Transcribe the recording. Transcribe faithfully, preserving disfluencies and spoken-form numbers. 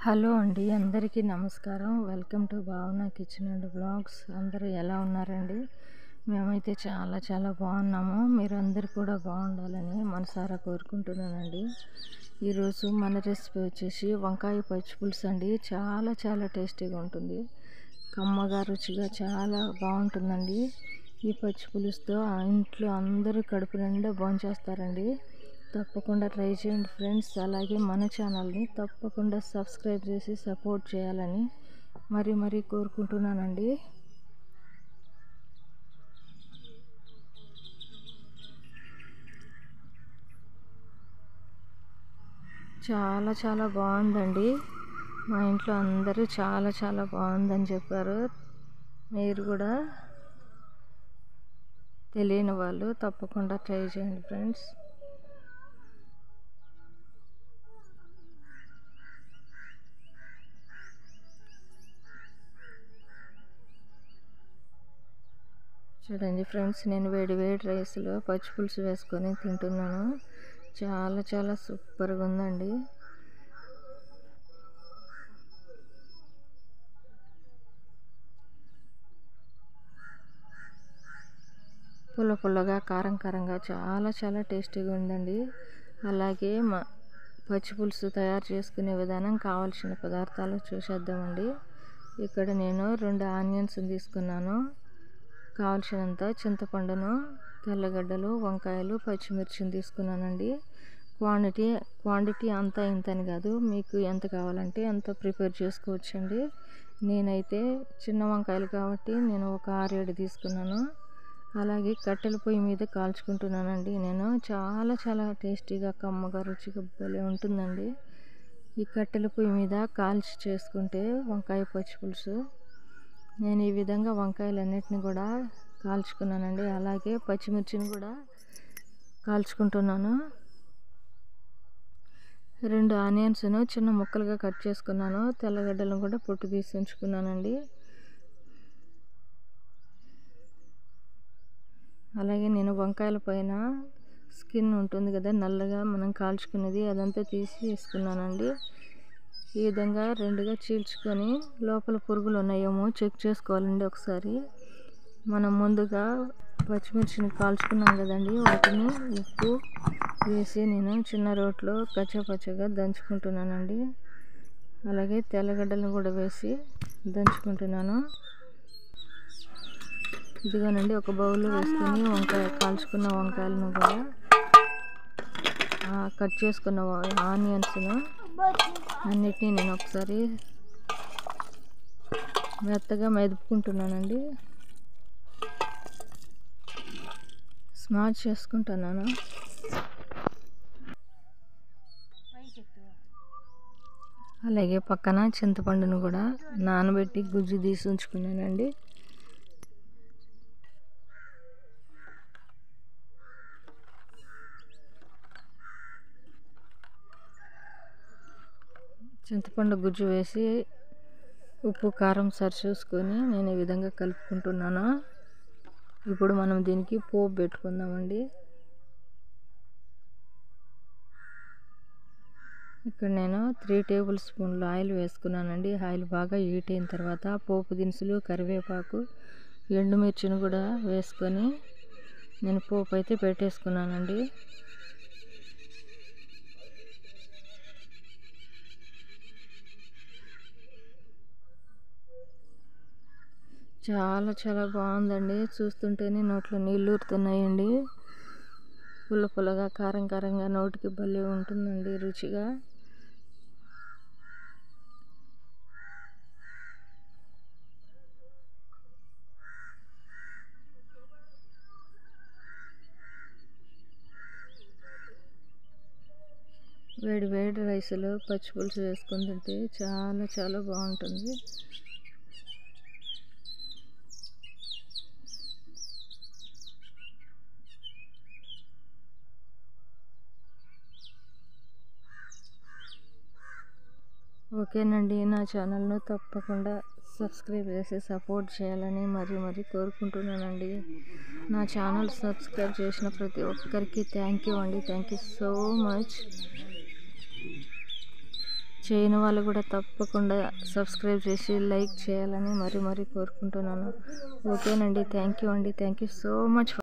Hello అండి, అందరికీ నమస్కారం. Welcome to Bhavana kitchen and blogs. అందరూ ఎలా ఉన్నారండి? మేమైతే చాలా చాలా బాగున్నాము. మీరు అందరు కూడా బాగుండాలని మనసారా కోరుకుంటున్నానండి. ఈరోజు మన రెసిపీ వచ్చేసి వంకాయ పచ్చి పులుసు అండి. చాలా చాలా టేస్టీగా ఉంటుంది, కమ్మగా రుచిగా చాలా బాగుంటుందండి. ఈ పచ్చి పులుసుతో ఇంట్లో అందరూ కడుపు నిండా భోంచేస్తారండి. తప్పకుండా ట్రై చేయండి ఫ్రెండ్స్. అలాగే మన ఛానల్ని తప్పకుండా సబ్స్క్రైబ్ చేసి సపోర్ట్ చేయాలని మరీ మరీ కోరుకుంటున్నానండి. చాలా చాలా బాగుందండి. మా ఇంట్లో అందరూ చాలా చాలా బాగుందని చెప్పారు. మీరు కూడా తెలియని వాళ్ళు తప్పకుండా ట్రై చేయండి ఫ్రెండ్స్. చూడండి ఫ్రెండ్స్, నేను వేడి వేడి రైస్లో పచ్చి పులుసు వేసుకొని తింటున్నాను. చాలా చాలా సూపర్గా ఉందండి. పుల్ల పుల్లగా కారం కారంగా చాలా చాలా టేస్టీగా ఉందండి. అలాగే మా పచ్చి పులుసు తయారు చేసుకునే విధానం, కావాల్సిన పదార్థాలు చూసేద్దామండి. ఇక్కడ నేను రెండు ఆనియన్స్ తీసుకున్నాను, కావలసినంత చింతపండును, తెల్లగడ్డలు, వంకాయలు, పచ్చిమిర్చిని తీసుకున్నానండి. క్వాంటిటీ క్వాంటిటీ అంతా ఇంతని కాదు, మీకు ఎంత కావాలంటే అంత ప్రిపేర్ చేసుకోవచ్చండి. నేనైతే చిన్న వంకాయలు కాబట్టి నేను ఒక ఆరేడు తీసుకున్నాను. అలాగే కట్టెల పొయ్యి మీద కాల్చుకుంటున్నానండి నేను. చాలా చాలా టేస్టీగా కమ్మగా రుచిగా భలే ఉంటుందండి ఈ కట్టెల పొయ్యి మీద కాల్చి చేసుకుంటే వంకాయ పచ్చి పులుసు. నేను ఈ విధంగా వంకాయలన్నిటిని కూడా కాల్చుకున్నానండి. అలాగే పచ్చిమిర్చిని కూడా కాల్చుకుంటున్నాను. రెండు ఆనియన్స్ను చిన్న ముక్కలుగా కట్ చేసుకున్నాను. తెల్లగడ్డలను కూడా పొట్టు తీసి ఉంచుకున్నానండి. అలాగే నేను వంకాయల పైన స్కిన్ ఉంటుంది కదా, నల్లగా మనం కాల్చుకునేది, అదంతా తీసి వేసుకున్నానండి. ఈ విధంగా రెండుగా చీల్చుకొని లోపల పురుగులు ఉన్నాయేమో చెక్ చేసుకోవాలండి ఒకసారి. మనం ముందుగా పచ్చిమిర్చిని కాల్చుకున్నాం కదండి, వాటిని ఉప్పు వేసి నేను చిన్న రోట్లో కచ్చపచ్చగా దంచుకుంటున్నానండి. అలాగే తెల్లగడ్డలను కూడా వేసి దంచుకుంటున్నాను. ఇదిగోనండి, ఒక బౌల్లో వేసుకొని వంకాయ కాల్చుకున్న వంకాయలను కూడా కట్ చేసుకున్న ఆనియన్స్ను అన్నిటినీ నేను ఒకసారి మెత్తగా మెదుపుకుంటున్నానండి, స్మాష్ చేసుకుంటున్నాను. అలాగే పక్కన చింతపండును కూడా నానబెట్టి గుజ్జు తీసి ఉంచుకున్నానండి. చింతపండు గుజ్జు వేసి ఉప్పు కారం సరి చూసుకొని నేను ఈ విధంగా కలుపుకుంటున్నాను. ఇప్పుడు మనం దీనికి పోపు పెట్టుకుందామండి. ఇక్కడ నేను త్రీ టేబుల్ స్పూన్లు ఆయిల్ వేసుకున్నానండి. ఆయిల్ బాగా హీట్ అయిన తర్వాత పోపు దినుసులు, కరివేపాకు, ఎండుమిర్చిని కూడా వేసుకొని నేను పోపు అయితే పెట్టేసుకున్నానండి. చాలా చాలా బాగుందండి. చూస్తుంటేనే నోట్లో నీళ్ళు ఊరుతున్నాయండి. పుల్ల పుల్లగా కారం కారంగా నోటికి భలే ఉంటుందండి రుచిగా. వేడి వేడి రైస్లో పచ్చి పులుసు వేసుకొని తింటే చాలా చాలా బాగుంటుంది. ఓకేనండి, నా ఛానల్ను తప్పకుండా సబ్స్క్రైబ్ చేసి సపోర్ట్ చేయాలని మరీ మరీ కోరుకుంటున్నానండి. నా ఛానల్ సబ్స్క్రైబ్ చేసిన ప్రతి ఒక్కరికి థ్యాంక్ యూ అండి. Thank you so much. చేయని వాళ్ళు కూడా తప్పకుండా సబ్స్క్రైబ్ చేసి లైక్ చేయాలని మరీ మరీ కోరుకుంటున్నాను. ఓకేనండి, థ్యాంక్ యూ అండి, థ్యాంక్ యూ సో మచ్.